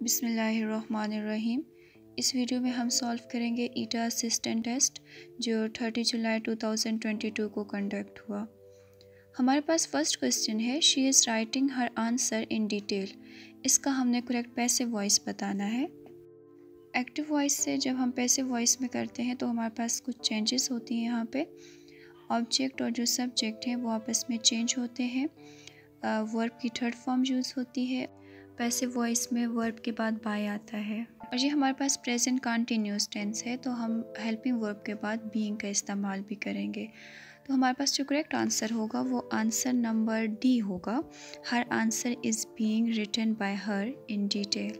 बिस्मिल्लाहिर्रहमानिर्रहीम। इस वीडियो में हम सॉल्व करेंगे ईटा असिस्टेंट टेस्ट जो 30 जुलाई 2022 को कंडक्ट हुआ। हमारे पास फर्स्ट क्वेश्चन है, she is writing her answer in detail. इसका हमने करेक्ट पैसिव वॉइस बताना है। एक्टिव वॉइस से जब हम पैसिव वॉइस में करते हैं तो हमारे पास कुछ चेंजेस होती हैं। यहाँ पे ऑब्जेक्ट और जो सब्जेक्ट हैं वो आपस में चेंज होते हैं। वर्ब की थर्ड फॉर्म यूज़ होती है। पैसिव वॉइस में वर्ब के बाद बाय आता है। और ये हमारे पास प्रेजेंट कंटिन्यूअस टेंस है तो हम हेल्पिंग वर्ब के बाद बीइंग का इस्तेमाल भी करेंगे। तो हमारे पास जो करेक्ट आंसर होगा वो आंसर नंबर डी होगा। Her answer is being written by her in detail.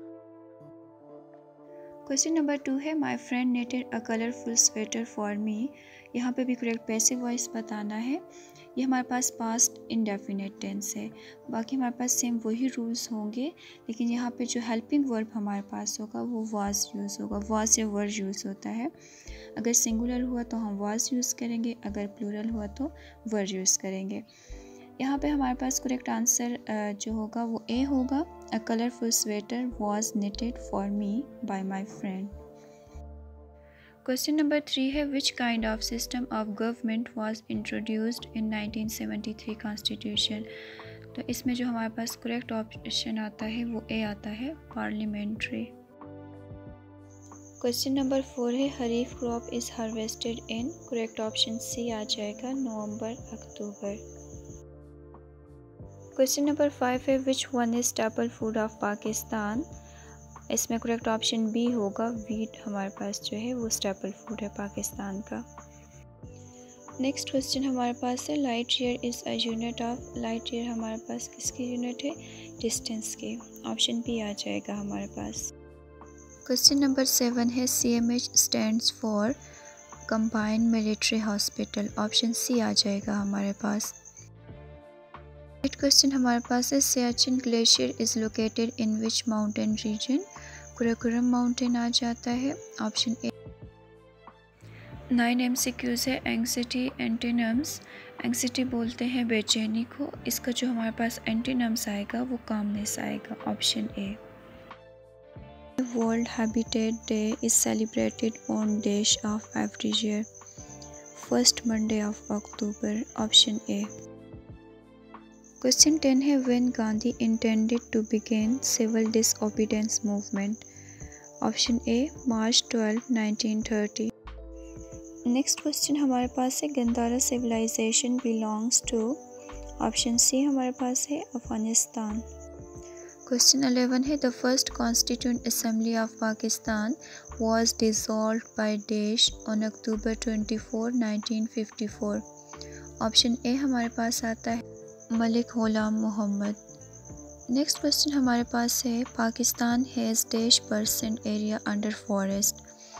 Question number 2 है, my friend knitted a colourful sweater for me. यहाँ पे भी करेक्ट पैसिव वॉइस बताना है। ये हमारे पास पास्ट इंडेफिनिट टेंस है। बाकी हमारे पास सेम वही रूल्स होंगे, लेकिन यहाँ पे जो हेल्पिंग वर्ब हमारे पास होगा वो वाज यूज़ होगा। वाज या वर यूज़ होता है। अगर सिंगुलर हुआ तो हम वाज यूज़ करेंगे, अगर प्लूरल हुआ तो वर यूज़ करेंगे। यहाँ पे हमारे पास करेक्ट आंसर जो होगा वो ए होगा। A colourful sweater was knitted for me by my friend. Question number 3 है, which kind of system of government was introduced in 1973 constitution. तो इसमें जो हमारे पास करेक्ट ऑप्शन आता है वो ए आता है, पार्लियामेंट्री। क्वेश्चन नंबर 4 है, kharif crop is harvested in. Correct option C आ जाएगा, नवंबर अक्टूबर। क्वेश्चन नंबर 5 है, which one is staple food of Pakistan. इसमें करेक्ट ऑप्शन बी होगा, वीट हमारे पास जो है वो स्टेपल फूड है पाकिस्तान का। नेक्स्ट क्वेश्चन हमारे पास है, light year is a unit of. Light year हमारे पास किसकी यूनिट है, डिस्टेंस की। ऑप्शन बी आ जाएगा हमारे पास। क्वेश्चन नंबर 7 है, CMH stands for combined military hospital. Option C आ जाएगा हमारे पास। नेक्स्ट क्वेश्चन हमारे पास है, Siachen glacier is located in which mountain region. Karakoram mountain आ जाता है, ऑप्शन ए। 9 MCQs है, एंग्जाइटी एंटीनम्स। एंग्जाइटी बोलते हैं बेचैनी को, इसका जो हमारे पास एंटीनम्स आएगा वो कामनेस आएगा, option A. World habitat day is celebrated on dash of every year, first Monday of October, option A. Question 10 है, when Gandhi intended to begin civil disobedience movement. Option A, March 12, 1930। Next question हमारे पास है, Gandhara civilisation belongs to. Option C हमारे पास है, Afghanistan. Question 11 है, the first constituent assembly of Pakistan was dissolved by dash on October 24, 1954। Option A हमारे पास आता है, मलिक गुलाम मोहम्मद। नेक्स्ट क्वेश्चन हमारे पास है, Pakistan has dash percent area under forest.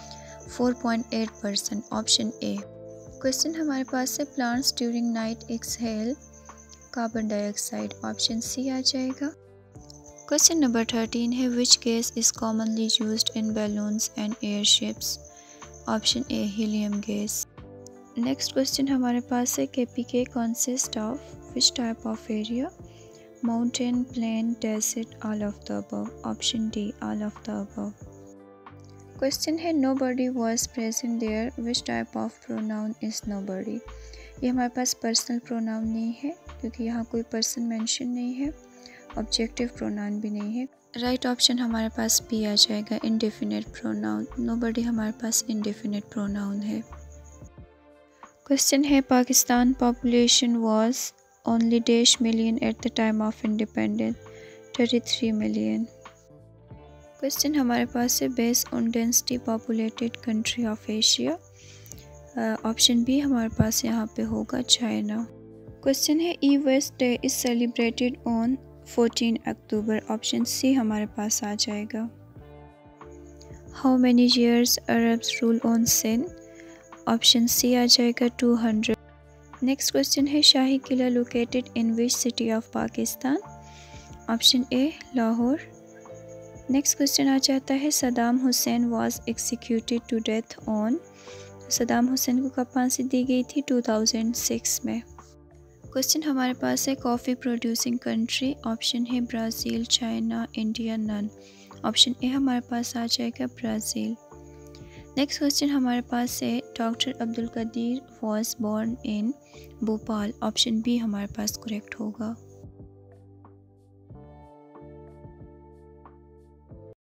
4.8%, option A. Question हमारे पास है, plants during night exhale carbon dioxide. Option C आ जाएगा। क्वेश्चन नंबर 13 है, which gas is commonly used in balloons and airships. Option A, helium gas. Next question हमारे पास है, KPK consist of which type of area. Mountain, plain, desert, all of the above. Option D, all of the above. Question है, nobody was present there, which type of pronoun is nobody. ये हमारे पास personal pronoun नहीं है क्योंकि यहाँ कोई person mention नहीं है। ऑब्जेक्टिव प्रोनाउन भी नहीं है। राइट ऑप्शन हमारे पास बी आ जाएगा, इंडेफिनिट प्रोनाउन। नोबडी हमारे पास इंडेफिनिट प्रोनाउन है। क्वेश्चन है, Pakistan population was only dash million at the time of independence. 33 million. Question हमारे पास है, based on density populated country of Asia. Option B हमारे पास यहाँ पे होगा, चाइना। क्वेश्चन है, e waste day is celebrated on 14 October. Option C हमारे पास आ जाएगा। How many years Arabs rule on Sindh. Option C आ जाएगा, 200। नेक्स्ट क्वेश्चन है, Shahi Qila located in which city of Pakistan. Option A, Lahore. Next question आ जाता है, Saddam Hussein was executed to death on. Saddam Hussein को कब फांसी दी गई थी, 2006 में। क्वेश्चन हमारे पास है कॉफ़ी प्रोड्यूसिंग कंट्री। ऑप्शन है Brazil, China, India, none. Option A हमारे पास आ जाएगा ब्राज़ील। नेक्स्ट क्वेश्चन हमारे पास है doctor Abdul Qadeer was born in Bhopal. Option B हमारे पास करेक्ट होगा।